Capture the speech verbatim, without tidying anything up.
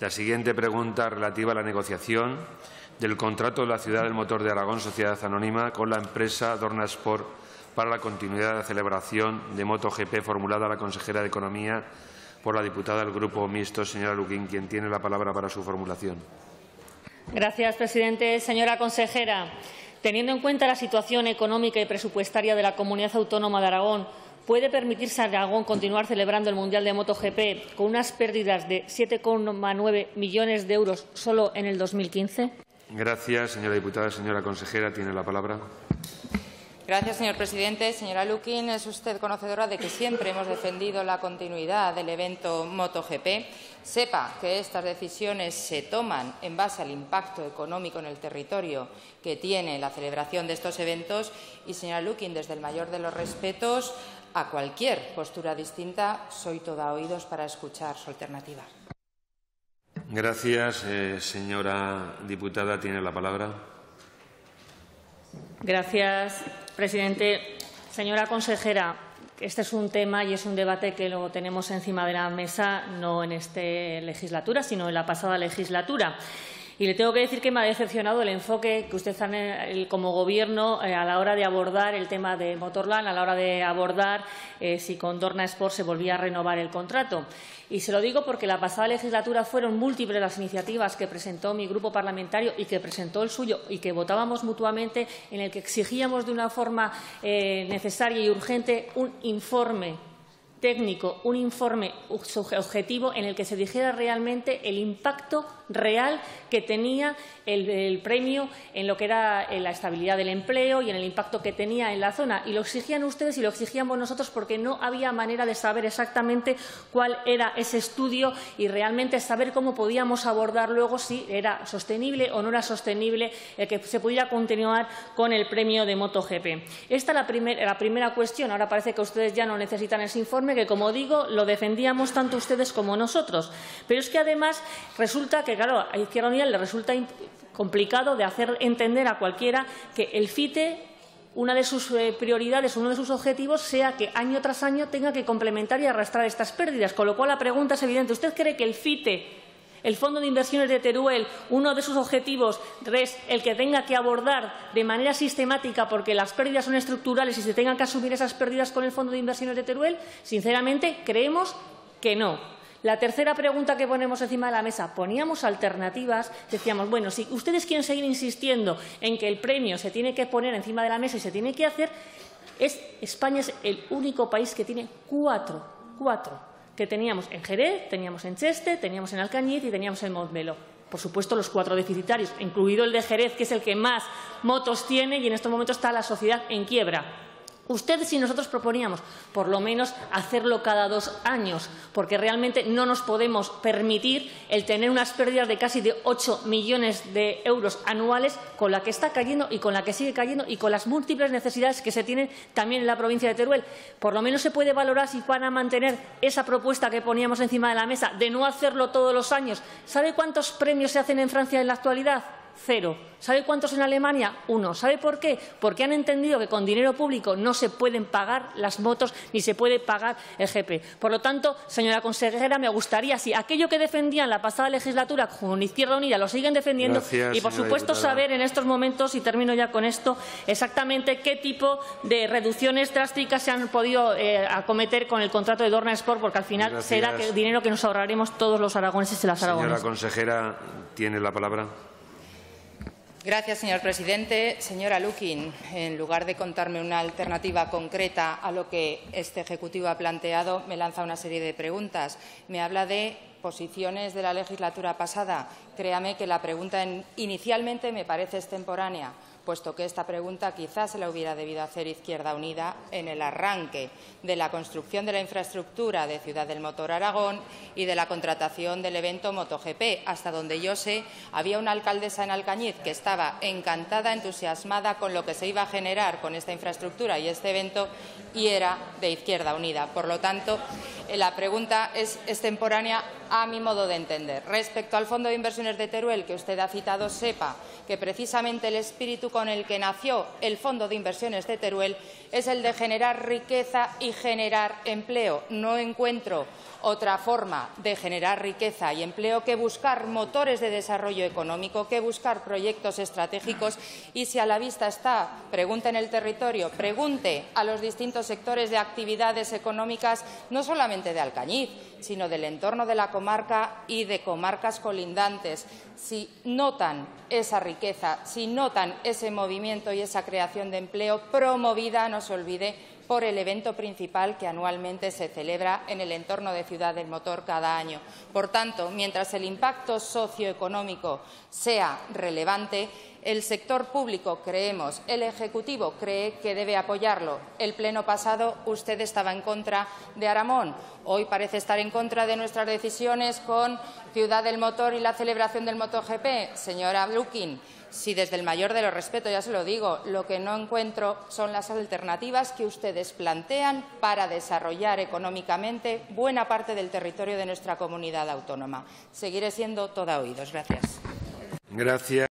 La siguiente pregunta relativa a la negociación del contrato de la Ciudad del Motor de Aragón, Sociedad Anónima, con la empresa Dorna Sport para la continuidad de la celebración de MotoGP, formulada a la consejera de Economía por la diputada del Grupo Mixto, señora Luquín, quien tiene la palabra para su formulación. Gracias, presidente. Señora consejera, teniendo en cuenta la situación económica y presupuestaria de la Comunidad Autónoma de Aragón, ¿puede permitirse a Aragón continuar celebrando el Mundial de MotoGP con unas pérdidas de siete coma nueve millones de euros solo en el dos mil quince? Gracias, señora diputada. Señora consejera, tiene la palabra. Gracias, señor presidente. Señora Luquín, es usted conocedora de que siempre hemos defendido la continuidad del evento MotoGP. Sepa que estas decisiones se toman en base al impacto económico en el territorio que tiene la celebración de estos eventos y, señora Luquín, desde el mayor de los respetos a cualquier postura distinta, soy toda oídos para escuchar su alternativa. Gracias, eh, señora diputada. Tiene la palabra. Gracias, presidente. Señora consejera, este es un tema y es un debate que lo tenemos encima de la mesa no en esta legislatura, sino en la pasada legislatura. Y le tengo que decir que me ha decepcionado el enfoque que usted ha, como Gobierno, a la hora de abordar el tema de Motorland, a la hora de abordar eh, si con Dorna Sport se volvía a renovar el contrato. Y se lo digo porque la pasada legislatura fueron múltiples las iniciativas que presentó mi grupo parlamentario y que presentó el suyo y que votábamos mutuamente, en el que exigíamos de una forma eh, necesaria y urgente un informe técnico, un informe objetivo en el que se dijera realmente el impacto real que tenía el, el premio en lo que era en la estabilidad del empleo y en el impacto que tenía en la zona. Y lo exigían ustedes y lo exigíamos nosotros porque no había manera de saber exactamente cuál era ese estudio y realmente saber cómo podíamos abordar luego si era sostenible o no era sostenible el que se pudiera continuar con el premio de MotoGP. Esta es la, primer, la primera cuestión. Ahora parece que ustedes ya no necesitan ese informe, que, como digo, lo defendíamos tanto ustedes como nosotros. Pero es que, además, resulta que, claro, a Izquierda Unida le resulta complicado de hacer entender a cualquiera que el FITE, una de sus eh, prioridades, uno de sus objetivos, sea que año tras año tenga que complementar y arrastrar estas pérdidas. Con lo cual, la pregunta es evidente. ¿Usted cree que el FITE, el Fondo de Inversiones de Teruel, uno de sus objetivos es el que tenga que abordar de manera sistemática, porque las pérdidas son estructurales y se tengan que asumir esas pérdidas con el Fondo de Inversiones de Teruel? Sinceramente, creemos que no. La tercera pregunta que ponemos encima de la mesa, poníamos alternativas, decíamos, bueno, si ustedes quieren seguir insistiendo en que el premio se tiene que poner encima de la mesa y se tiene que hacer, es, España es el único país que tiene cuatro, cuatro, que teníamos en Jerez, teníamos en Cheste, teníamos en Alcañiz y teníamos en Montmeló. Por supuesto, los cuatro deficitarios, incluido el de Jerez, que es el que más motos tiene, y en estos momentos está la sociedad en quiebra. Ustedes y nosotros proponíamos, por lo menos, hacerlo cada dos años, porque realmente no nos podemos permitir el tener unas pérdidas de casi de ocho millones de euros anuales con la que está cayendo y con la que sigue cayendo y con las múltiples necesidades que se tienen también en la provincia de Teruel. Por lo menos se puede valorar si van a mantener esa propuesta que poníamos encima de la mesa de no hacerlo todos los años. ¿Sabe cuántos premios se hacen en Francia en la actualidad? Cero. ¿Sabe cuántos en Alemania? Uno. ¿Sabe por qué? Porque han entendido que con dinero público no se pueden pagar las motos ni se puede pagar el G P. Por lo tanto, señora consejera, me gustaría, si aquello que defendían la pasada legislatura con Izquierda Unida lo siguen defendiendo, Gracias, y por supuesto diputada. saber en estos momentos, y termino ya con esto, exactamente qué tipo de reducciones drásticas se han podido eh, acometer con el contrato de Dorna Sport, porque al final Gracias. será que el dinero que nos ahorraremos todos los aragoneses y las aragonesas. Señora consejera, tiene la palabra. Gracias, señor presidente. Señora Luquín, en lugar de contarme una alternativa concreta a lo que este Ejecutivo ha planteado, me lanza una serie de preguntas. Me habla de posiciones de la legislatura pasada. Créame que la pregunta en, inicialmente me parece extemporánea, puesto que esta pregunta quizás se la hubiera debido hacer Izquierda Unida en el arranque de la construcción de la infraestructura de Ciudad del Motor Aragón y de la contratación del evento MotoGP. Hasta donde yo sé, había una alcaldesa en Alcañiz que estaba encantada, entusiasmada con lo que se iba a generar con esta infraestructura y este evento, y era de Izquierda Unida. Por lo tanto, La pregunta es extemporánea a mi modo de entender. Respecto al Fondo de Inversiones de Teruel, que usted ha citado, sepa que precisamente el espíritu con el que nació el Fondo de Inversiones de Teruel es el de generar riqueza y generar empleo. No encuentro otra forma de generar riqueza y empleo que buscar motores de desarrollo económico, que buscar proyectos estratégicos. Y si a la vista está, pregunte en el territorio, pregunte a los distintos sectores de actividades económicas, no solamente de Alcañiz, sino del entorno de la comarca y de comarcas colindantes. Si notan esa riqueza, si notan ese movimiento y esa creación de empleo promovida, no se olvide, por el evento principal que anualmente se celebra en el entorno de Ciudad del Motor cada año. Por tanto, mientras el impacto socioeconómico sea relevante, el sector público, creemos, el Ejecutivo cree que debe apoyarlo. El pleno pasado usted estaba en contra de Aramón. Hoy parece estar en contra de nuestras decisiones con Ciudad del Motor y la celebración del MotoGP. Señora Lukin, si desde el mayor de los respetos, ya se lo digo, lo que no encuentro son las alternativas que ustedes plantean para desarrollar económicamente buena parte del territorio de nuestra comunidad autónoma. Seguiré siendo toda oídos. Gracias. Gracias.